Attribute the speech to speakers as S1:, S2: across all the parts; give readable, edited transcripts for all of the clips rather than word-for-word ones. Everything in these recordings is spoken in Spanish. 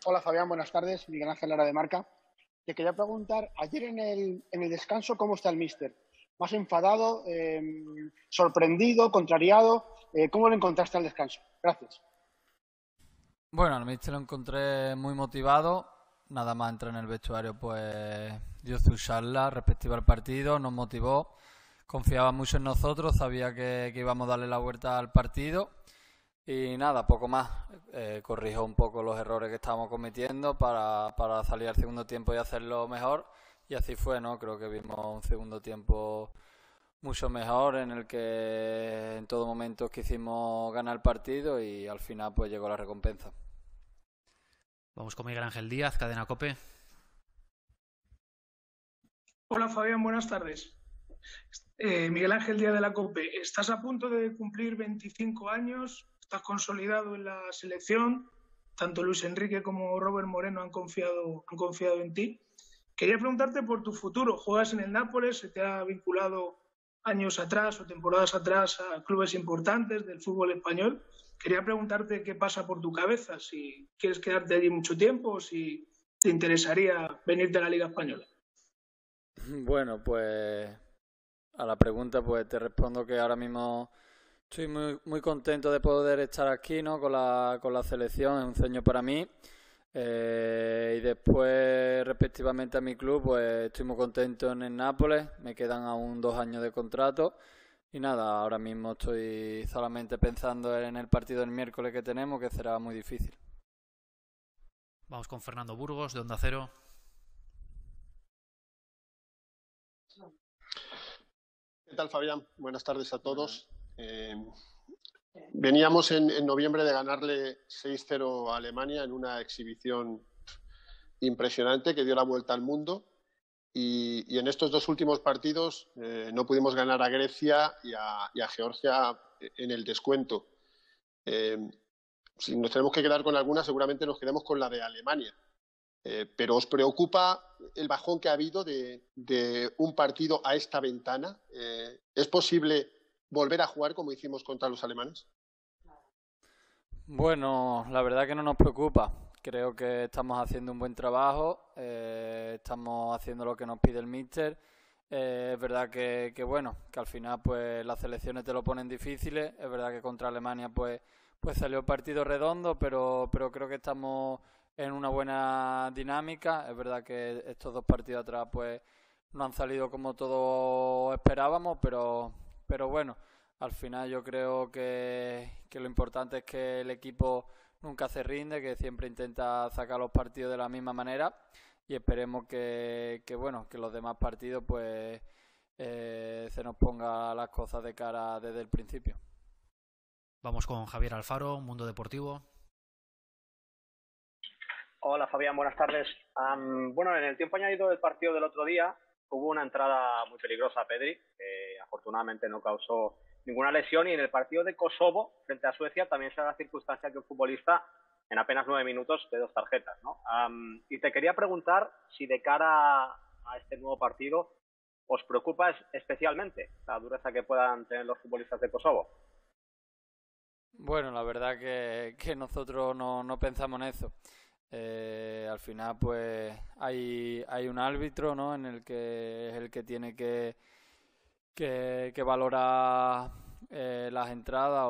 S1: Hola Fabián, buenas tardes. Miguel Ángel Lara de Marca. Te quería preguntar, ayer en el descanso, ¿cómo está el míster? ¿Más enfadado, sorprendido, contrariado? ¿Cómo lo encontraste al descanso? Gracias.
S2: Bueno, al míster lo encontré muy motivado. Nada más entré en el vestuario, pues dio su charla respectiva al partido, nos motivó, confiaba mucho en nosotros, sabía que íbamos a darle la vuelta al partido y nada, poco más. Corrigió un poco los errores que estábamos cometiendo para salir al segundo tiempo y hacerlo mejor. Y así fue, ¿no? Creo que vimos un segundo tiempo mucho mejor en el que en todo momento quisimos ganar el partido y al final pues llegó la recompensa.
S3: Vamos con Miguel Ángel Díaz, Cadena COPE.
S4: Hola Fabián, buenas tardes. Miguel Ángel Díaz de la COPE, estás a punto de cumplir 25 años, estás consolidado en la selección, tanto Luis Enrique como Robert Moreno han confiado en ti. Quería preguntarte por tu futuro. Juegas en el Nápoles, se te ha vinculado años atrás o temporadas atrás a clubes importantes del fútbol español. Quería preguntarte qué pasa por tu cabeza, si quieres quedarte allí mucho tiempo o si te interesaría venirte a la Liga Española.
S2: Bueno, pues a la pregunta pues te respondo que ahora mismo estoy muy contento de poder estar aquí, ¿no? Con la selección, es un sueño para mí. Y después, respectivamente a mi club, pues estoy muy contento en el Nápoles, me quedan aún 2 años de contrato y nada, ahora mismo estoy solamente pensando en el partido del miércoles que tenemos, que será muy difícil.
S3: Vamos con Fernando Burgos, de Onda Cero.
S5: ¿Qué tal, Fabián? Buenas tardes a todos. Veníamos en noviembre de ganarle 6-0 a Alemania en una exhibición impresionante que dio la vuelta al mundo. Y en estos 2 últimos partidos no pudimos ganar a Grecia y a Georgia en el descuento. Si nos tenemos que quedar con alguna, seguramente nos quedemos con la de Alemania. Pero ¿os preocupa el bajón que ha habido de un partido a esta ventana? ¿Es posible volver a jugar como hicimos contra los alemanes?
S2: Bueno, la verdad que no nos preocupa. Creo que estamos haciendo un buen trabajo, estamos haciendo lo que nos pide el míster. Es verdad que bueno, que al final pues las selecciones te lo ponen difíciles. Es verdad que contra Alemania pues salió el partido redondo, pero creo que estamos en una buena dinámica. Es verdad que estos 2 partidos atrás pues no han salido como todos esperábamos, pero bueno, al final yo creo que lo importante es que el equipo nunca se rinde, que siempre intenta sacar los partidos de la misma manera y esperemos que bueno, que los demás partidos pues se nos ponga las cosas de cara desde el principio.
S3: Vamos con Javier Alfaro, Mundo Deportivo.
S6: Hola Fabián, buenas tardes. Bueno, en el tiempo añadido del partido del otro día hubo una entrada muy peligrosa a Pedri, que afortunadamente no causó ninguna lesión, y en el partido de Kosovo frente a Suecia también se da la circunstancia que un futbolista en apenas 9 minutos de 2 tarjetas, ¿no? Y te quería preguntar si de cara a este nuevo partido os preocupa especialmente la dureza que puedan tener los futbolistas de Kosovo.
S2: Bueno, la verdad que nosotros no pensamos en eso. Al final pues hay un árbitro, ¿no? En el que es el que tiene que valorar las entradas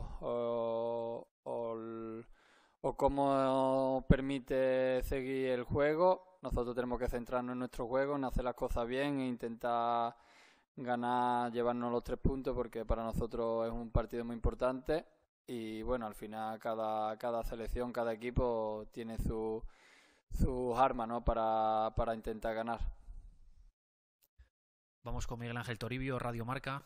S2: o cómo permite seguir el juego. Nosotros tenemos que centrarnos en nuestro juego, en hacer las cosas bien e intentar ganar, llevarnos los 3 puntos, porque para nosotros es un partido muy importante. Y bueno, al final cada selección, cada equipo tiene sus armas, ¿no? para intentar ganar.
S3: Vamos con Miguel Ángel Toribio, Radio Marca.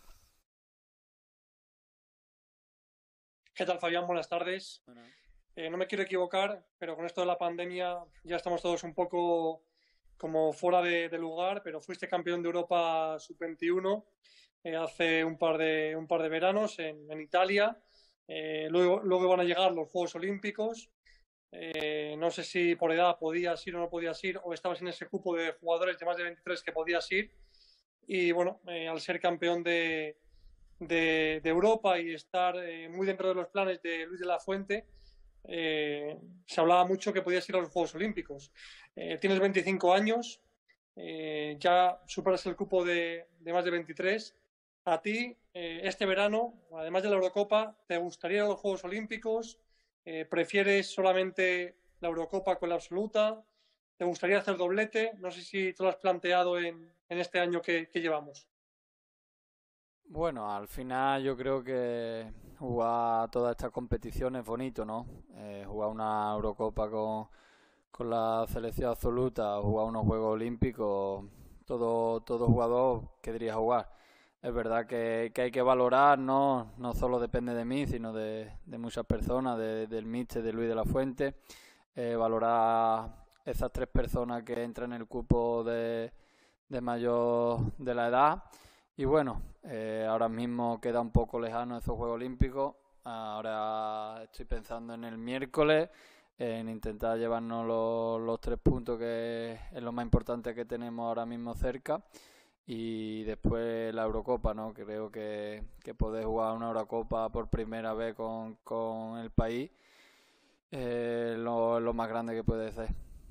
S7: ¿Qué tal, Fabián? Buenas tardes.
S2: Bueno.
S7: No me quiero equivocar, pero con esto de la pandemia ya estamos todos un poco como fuera de lugar, pero fuiste campeón de Europa Sub-21 hace un par de veranos en Italia. Luego van a llegar los Juegos Olímpicos. No sé si por edad podías ir o no podías ir, o estabas en ese cupo de jugadores de más de 23 que podías ir. Y bueno, al ser campeón de Europa y estar muy dentro de los planes de Luis de la Fuente, se hablaba mucho que podías ir a los Juegos Olímpicos. Tienes 25 años, ya superas el cupo de más de 23. A ti, este verano, además de la Eurocopa, ¿te gustaría ir a los Juegos Olímpicos? ¿Prefieres solamente la Eurocopa con la absoluta? ¿Te gustaría hacer doblete? No sé si te lo has planteado en este año que llevamos.
S2: Bueno, al final yo creo que jugar todas estas competiciones es bonito, ¿no? Jugar una Eurocopa con la selección absoluta, jugar unos Juegos Olímpicos, todo jugador querría jugar. Es verdad que hay que valorar, no solo depende de mí, sino de muchas personas, del míster, de Luis de la Fuente, valorar esas 3 personas que entran en el cupo de mayor de la edad. Y bueno, ahora mismo queda un poco lejano esos Juegos Olímpicos. Ahora estoy pensando en el miércoles, en intentar llevarnos los 3 puntos, que es lo más importante que tenemos ahora mismo cerca. Y después la Eurocopa, ¿no? Creo que poder jugar una Eurocopa por primera vez con el país es lo más grande que puede ser.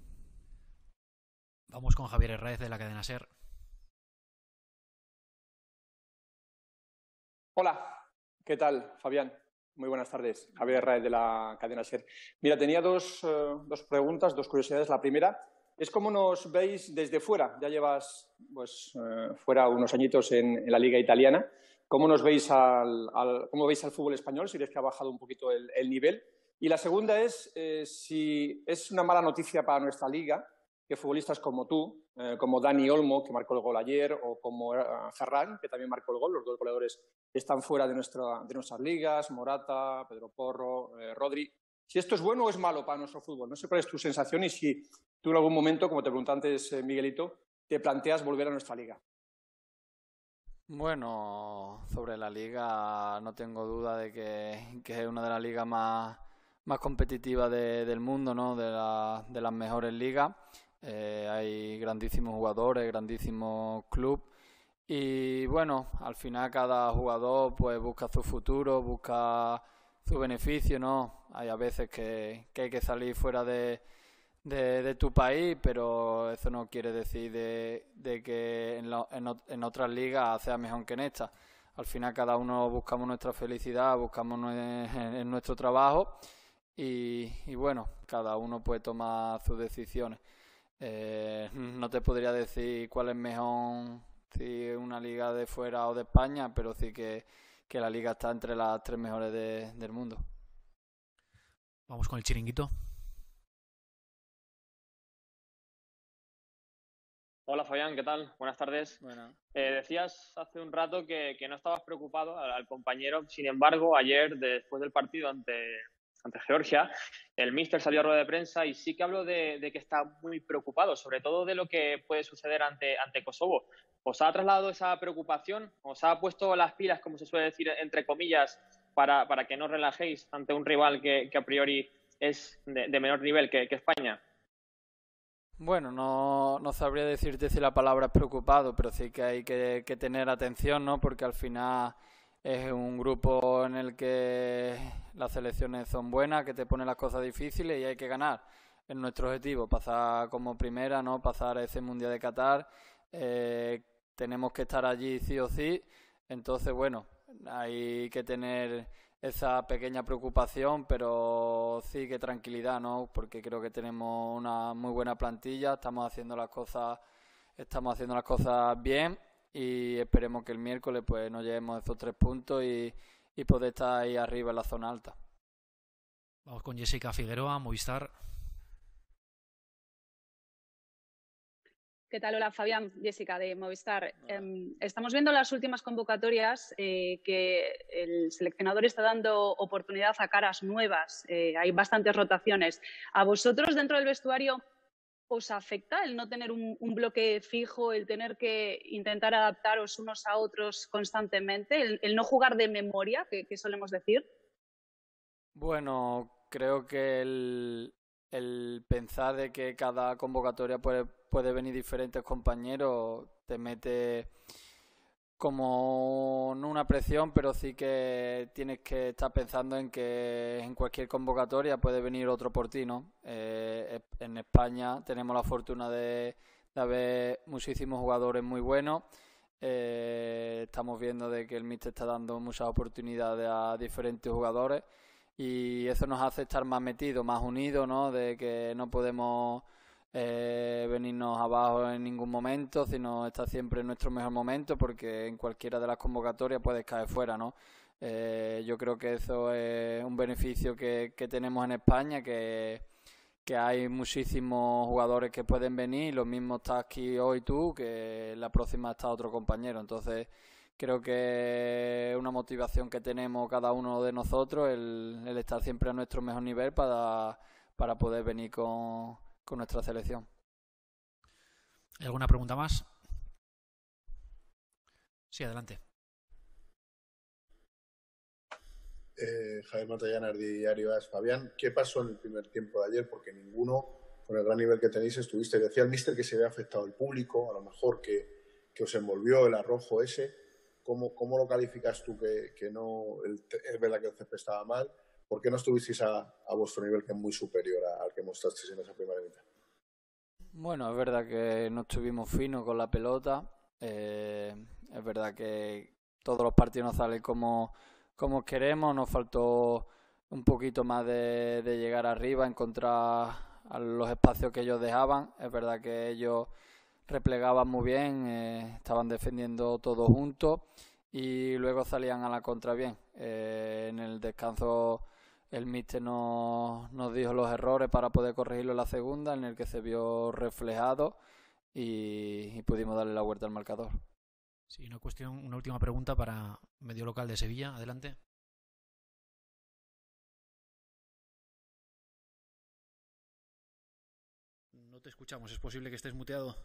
S3: Vamos con Javier Herráez de la cadena SER.
S8: Hola, ¿qué tal, Fabián? Muy buenas tardes. Javier Herráez de la cadena SER. Mira, tenía dos preguntas, 2 curiosidades. La primera es cómo nos veis desde fuera. Ya llevas fuera unos añitos en la Liga Italiana. ¿Cómo nos veis cómo veis al fútbol español? Si ves que ha bajado un poquito el nivel. Y la segunda es si es una mala noticia para nuestra Liga que futbolistas como tú, como Dani Olmo, que marcó el gol ayer, o como Ferran, que también marcó el gol, los 2 goleadores están fuera de nuestras ligas, Morata, Pedro Porro, Rodri. Si esto es bueno o es malo para nuestro fútbol. No sé cuál es tu sensación y si tú en algún momento, como te pregunté antes, Miguelito, te planteas volver a nuestra liga.
S2: Bueno, sobre la liga no tengo duda de que es una de las ligas más competitivas del mundo, ¿no? De las mejores ligas. Hay grandísimos jugadores, grandísimos clubes. Y bueno, al final cada jugador pues busca su futuro, busca su beneficio, ¿no? Hay a veces que hay que salir fuera de tu país, pero eso no quiere decir de que en otras ligas sea mejor que en esta. Al final cada uno buscamos nuestra felicidad, buscamos en nuestro trabajo y bueno, cada uno puede tomar sus decisiones. No te podría decir cuál es mejor, si una liga de fuera o de España, pero sí que la liga está entre las 3 mejores del mundo.
S3: Vamos con el chiringuito.
S9: Hola Fabián, ¿qué tal? Buenas tardes.
S2: Bueno.
S9: Decías hace un rato que no estabas preocupado al compañero. Sin embargo, ayer, después del partido ante Georgia, el míster salió a rueda de prensa y sí que habló de que está muy preocupado, sobre todo de lo que puede suceder ante Kosovo. ¿Os ha trasladado esa preocupación? ¿Os ha puesto las pilas, como se suele decir, entre comillas, para que no os relajéis ante un rival que a priori es de menor nivel que España?
S2: Bueno, no sabría decirte si la palabra es preocupado, pero sí que hay que tener atención, ¿no? Porque al final es un grupo en el que las selecciones son buenas, que te ponen las cosas difíciles y hay que ganar. Es nuestro objetivo, pasar como primera, ¿no? Pasar a ese Mundial de Qatar. Tenemos que estar allí sí o sí. Entonces, bueno, hay que tener esa pequeña preocupación, pero sí que tranquilidad, ¿no? Porque creo que tenemos una muy buena plantilla, estamos haciendo las cosas bien y esperemos que el miércoles pues nos llevemos esos 3 puntos y poder estar ahí arriba en la zona alta.
S3: Vamos con Jessica Figueroa, Movistar.
S10: ¿Qué tal? Hola, Fabián. Jessica, de Movistar. Estamos viendo las últimas convocatorias que el seleccionador está dando oportunidad a caras nuevas. Hay bastantes rotaciones. ¿A vosotros dentro del vestuario os afecta el no tener un bloque fijo, el tener que intentar adaptaros unos a otros constantemente, el no jugar de memoria, que solemos decir?
S2: Bueno, creo que el pensar de que cada convocatoria puede venir diferentes compañeros te mete como no una presión, pero sí que tienes que estar pensando en que en cualquier convocatoria puede venir otro por ti, ¿no? En España tenemos la fortuna de haber muchísimos jugadores muy buenos. Estamos viendo de que el míster está dando muchas oportunidades a diferentes jugadores y eso nos hace estar más metidos, más unidos, ¿no? De que no podemos venirnos abajo en ningún momento, sino estar siempre en nuestro mejor momento, porque en cualquiera de las convocatorias puedes caer fuera, ¿no? Yo creo que eso es un beneficio que tenemos en España, que hay muchísimos jugadores que pueden venir, lo mismo está aquí hoy tú, que la próxima está otro compañero, entonces creo que es una motivación que tenemos cada uno de nosotros, el estar siempre a nuestro mejor nivel para poder venir con nuestra selección.
S3: ¿Hay alguna pregunta más? Sí, adelante.
S11: Javier Matallana, Diario AS. Fabián, ¿qué pasó en el primer tiempo de ayer? Porque ninguno, con el gran nivel que tenéis, estuviste. Decía el míster que se había afectado el público, a lo mejor que os envolvió el arrojo ese. ¿Cómo lo calificas tú que no? Es verdad que el césped estaba mal. ¿Por qué no estuvisteis a vuestro nivel, que es muy superior al que mostrasteis en esa primera mitad?
S2: Bueno, es verdad que no estuvimos finos con la pelota. Es verdad que todos los partidos no salen como queremos. Nos faltó un poquito más de llegar arriba, encontrar a los espacios que ellos dejaban. Es verdad que ellos replegaban muy bien, estaban defendiendo todos juntos y luego salían a la contra bien. En el descanso el míster nos dijo los errores para poder corregirlo en la segunda, en el que se vio reflejado y pudimos darle la vuelta al marcador.
S3: Sí, una última pregunta para Medio Local de Sevilla. Adelante. No te escuchamos. ¿Es posible que estés muteado?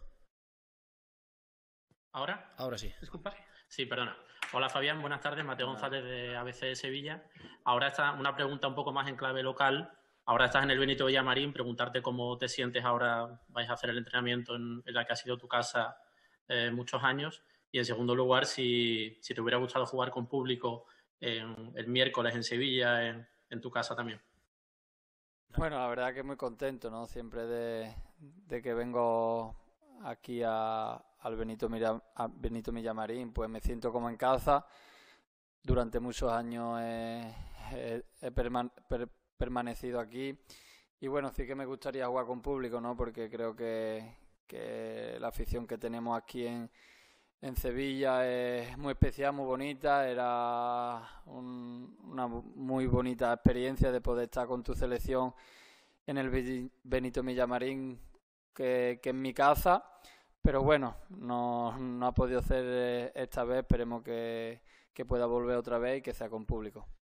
S12: ¿Ahora?
S3: Ahora sí.
S12: Disculpa. Sí, perdona. Hola Fabián, buenas tardes. Mateo González de ABC de Sevilla. Ahora está una pregunta un poco más en clave local. Ahora estás en el Benito Villamarín. Preguntarte cómo te sientes ahora. Vais a hacer el entrenamiento en la que ha sido tu casa muchos años. Y en segundo lugar, si te hubiera gustado jugar con público el miércoles en Sevilla, en tu casa también.
S2: Bueno, la verdad que muy contento, ¿no? Siempre de que vengo aquí al Benito Villamarín, pues me siento como en casa. Durante muchos años he permanecido aquí y bueno, sí que me gustaría jugar con público, ¿no? Porque creo que la afición que tenemos aquí en Sevilla es muy especial, muy bonita. Era una muy bonita experiencia de poder estar con tu selección en el Benito Villamarín, que es mi casa. Pero bueno, no ha podido ser esta vez. Esperemos que pueda volver otra vez y que sea con público.